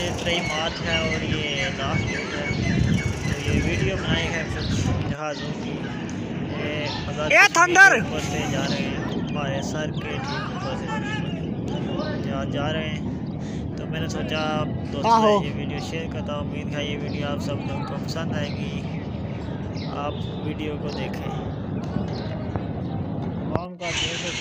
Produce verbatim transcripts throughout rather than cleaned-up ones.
तेईस मार्च है और ये लास्ट डेट है। तो ये वीडियो बनाई है जहाज़ों की ये थंडर ऊपर से जा रहे हैं, हमारे सर के ठीक ऊपर से जहाज जा रहे हैं। तो मैंने सोचा दोस्तों ये वीडियो शेयर करता हूँ। उम्मीद है ये वीडियो आप सब लोगों को पसंद आएगी, आप वीडियो को देखें। आवाम का देश है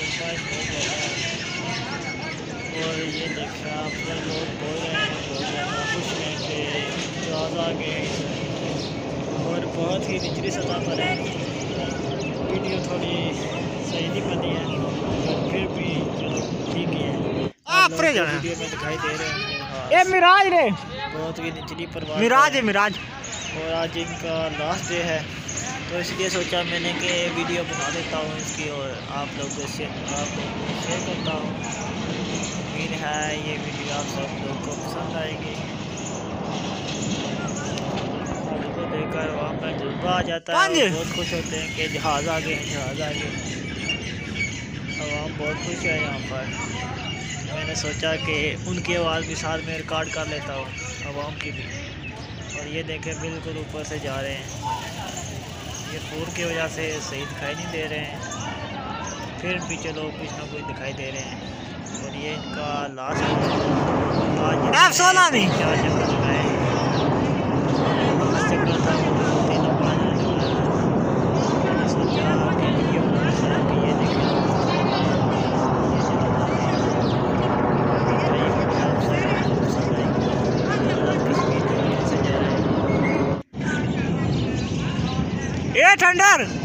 और ये देखा आप लोग बोल रहे हैं बहुत ज़्यादा खुश हैं कि जहाज़ आ गए और बहुत ही निचली सतह पर है। वीडियो थोड़ी सही नहीं बनी है पर फिर भी चलो ठीक ही है। आप वीडियो में दिखाई दे रहे हैं ये मिराज रे, बहुत ही निचली परवाज़ मिराज है मिराज। और आज इनका लास्ट डे है तो इसलिए सोचा मैंने कि वीडियो बना देता हूँ इसकी और आप लोगों से आप लोगों को शेयर करता हूँ। उम्मीद है ये वीडियो आप सब लोगों को पसंद आएगी। को देखकर वहाँ पर जज्बा आ जाता है, बहुत खुश होते हैं कि जहाज़ आ गए जहाज़ आ गए। आवाम बहुत खुश है यहाँ पर। मैंने सोचा कि उनकी आवाज़ भी साथ में रिकॉर्ड कर लेता हूँ आवाम की भी। और ये देखें बिल्कुल ऊपर से जा रहे हैं, ये फूर की वजह से सही दिखाई नहीं दे रहे हैं, फिर भी चलो कुछ ना कुछ दिखाई दे रहे हैं। और ये इनका लास्ट आज सोना नहीं चार चक्कर लगाए, चक्कर था वो तीनों पाँच लगाया। मैंने सोचा कि वीडियो बनाना कि ये देखें ये ठंडर